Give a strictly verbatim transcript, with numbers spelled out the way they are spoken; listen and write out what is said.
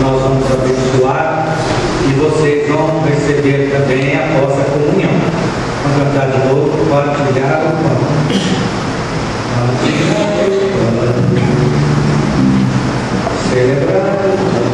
nós vamos abençoar e vocês vão receber também a vossa comunhão. Vamos cantar de novo, partilhar o pão. Partilhar o pão. Celebrar o pão.